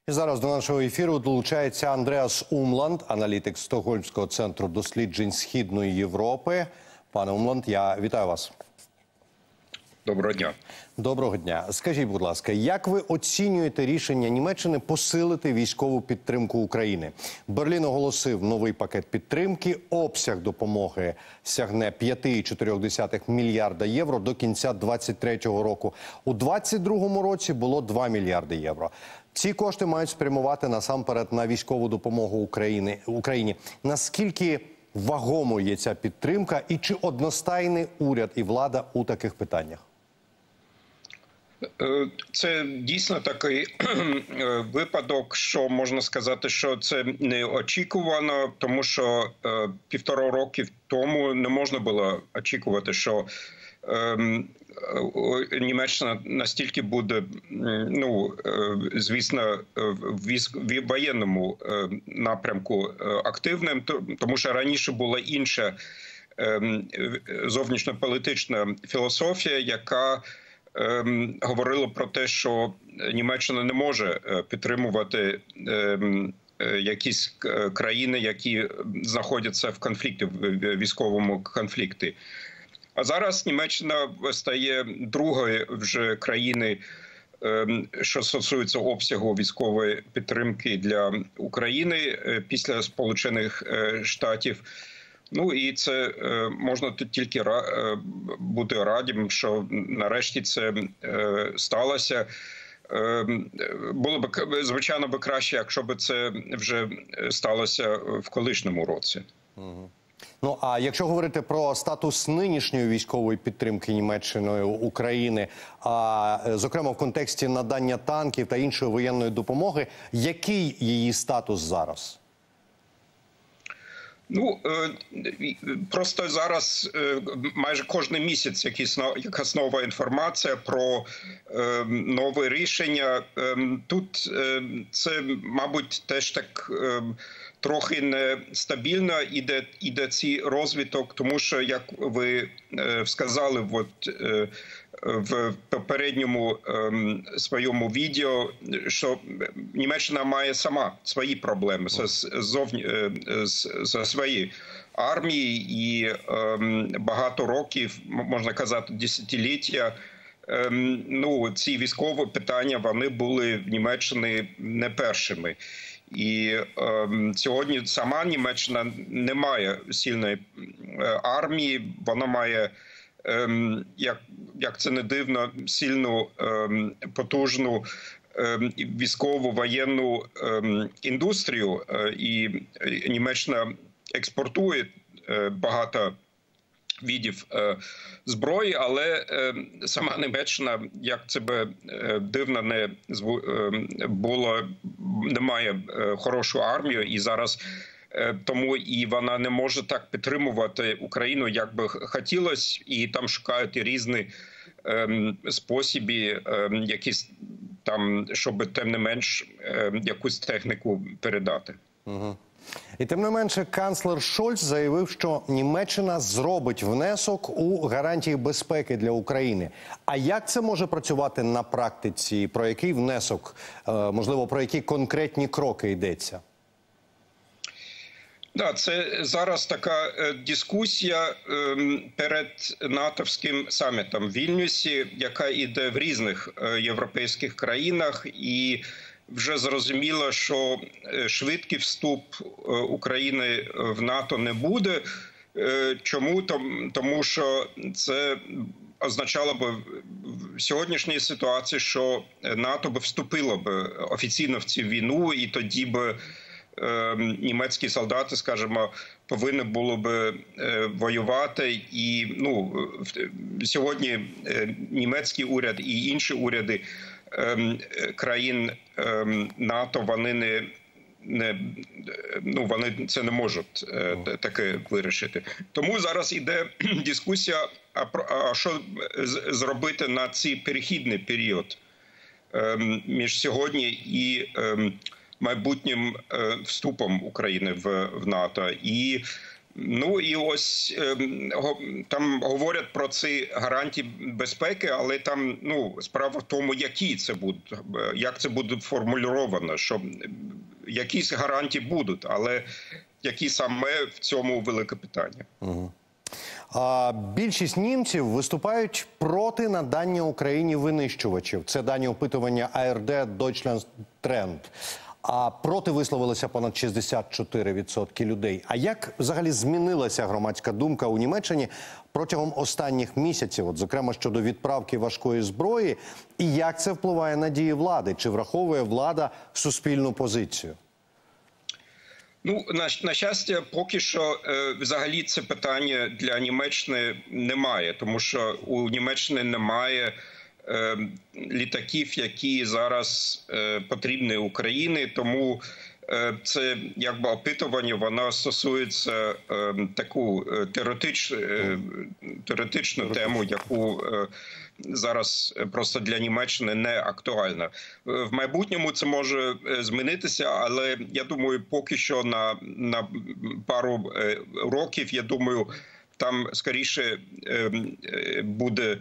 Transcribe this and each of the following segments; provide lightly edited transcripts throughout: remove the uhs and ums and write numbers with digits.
І зараз до нашого ефіру долучається Андреас Умланд, аналітик Стокгольмського центру досліджень Східної Європи. Пане Умланд, я вітаю вас. Доброго дня. Доброго дня. Скажіть, будь ласка, як ви оцінюєте рішення Німеччини посилити військову підтримку України? Берлін оголосив новий пакет підтримки. Обсяг допомоги сягне 5,4 мільярда євро до кінця 2023 року. У 2022 році було 2 мільярди євро. Ці кошти мають спрямувати насамперед на військову допомогу Україні. Наскільки вагомою є ця підтримка і чи одностайний уряд і влада у таких питаннях? Це дійсно такий випадок, що можна сказати, що це неочікувано, тому що 1,5 роки тому не можна було очікувати, що Німеччина настільки буде, звісно, в воєнному напрямку активним, тому що раніше була інша зовнішньополітична філософія, яка говорила про те, що Німеччина не може підтримувати якісь країни, які знаходяться в конфлікті, в військовому конфлікті. А зараз Німеччина стає другою вже країною, що стосується обсягу військової підтримки для України після Сполучених Штатів. Ну і це можна тільки бути радім, що нарешті це сталося. Було б, звичайно, краще, якщо б це вже сталося в колишньому році. Ну, а якщо говорити про статус нинішньої військової підтримки Німеччиною України, зокрема в контексті надання танків та іншої воєнної допомоги, який її статус зараз? Просто зараз майже кожен місяць якась нова інформація про нове рішення. Тут це, мабуть, теж так трохи нестабільно іде цей розвиток, тому що, як ви сказали, в попередньому своєму відео, що Німеччина має сама свої проблеми зі своєю армією, і багато років, можна казати, десятиліття, ці військові питання, вони були в Німеччині не першими. І сьогодні сама Німеччина не має сильної армії, вона має, як це не дивно, сильну, потужну військову воєнну індустрію, і Німеччина експортує багато видів зброї, але сама Німеччина, як це би дивно не було, не має хорошу армію, і зараз тому і вона не може так підтримувати Україну, як би хотілося, і там шукають різні способи, якісь там, щоб тим не менш якусь техніку передати. І тим не менше, канцлер Шольц заявив, що Німеччина зробить внесок у гарантії безпеки для України. А як це може працювати на практиці? Про який внесок, можливо, про які конкретні кроки йдеться? Да, це зараз така дискусія перед натовським самітом в Вільнюсі, яка йде в різних європейських країнах, і вже зрозуміло, що швидкий вступ України в НАТО не буде. Чому? Тому що це означало б в сьогоднішній ситуації, що НАТО б вступило б офіційно в цю війну, і тоді б німецькі солдати, скажімо, повинні було б воювати. І сьогодні німецький уряд і інші уряди країн НАТО, вони вони це не можуть таке вирішити. Тому зараз іде дискусія, а що зробити на цей перехідний період між сьогодні і майбутнім вступом України в НАТО. І Ну і ось там говорять про ці гарантії безпеки, але там справа в тому, які це будуть, як це буде формульовано, що якісь гарантії будуть, але які саме в цьому велике питання. Більшість німців виступають проти надання Україні винищувачів. Це дані опитування АРД Deutschland Trend. А проти висловилося понад 64% людей. А як взагалі змінилася громадська думка у Німеччині протягом останніх місяців, от, зокрема щодо відправки важкої зброї, і як це впливає на дії влади? Чи враховує влада суспільну позицію? Ну, на щастя, поки що взагалі це питання для Німеччини немає, тому що у Німеччини немає літаків, які зараз потрібні Україні, тому це якби опитування, воно стосується таку теоретичну тему, яку зараз просто для Німеччини не актуальна. В майбутньому це може змінитися, але я думаю, поки що на пару років, я думаю, там скоріше буде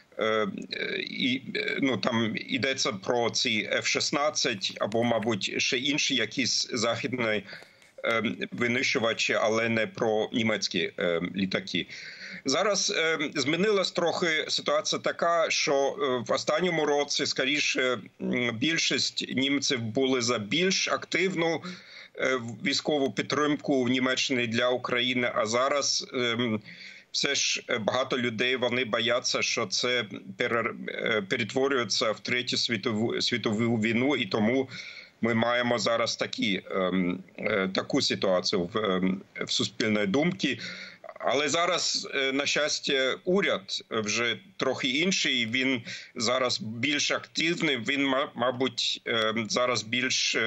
там йдеться про ці F-16 або, мабуть, ще інші якісь західні винищувачі, але не про німецькі літаки. Зараз змінилась трохи ситуація така, що в останньому році, скоріше, більшість німців були за більш активну військову підтримку в Німеччині для України, а зараз все ж багато людей, вони бояться, що це перетворюється в Третю світову війну, і тому ми маємо зараз таку ситуацію в суспільній думці. Але зараз, на щастя, уряд вже трохи інший, він зараз більш активний, він, мабуть, зараз більш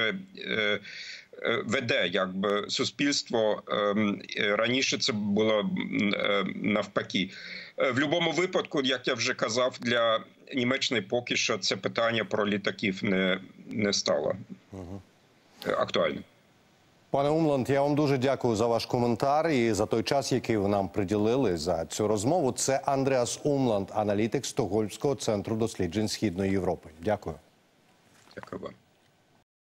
веде якби суспільство. Раніше це було навпаки. В будь-якому випадку, як я вже казав, для Німеччини поки що це питання про літаків не стало актуальним. Пане Умланд, я вам дуже дякую за ваш коментар і за той час, який ви нам приділили за цю розмову. Це Андреас Умланд, аналітик Стокгольмського центру досліджень Східної Європи. Дякую. Дякую вам.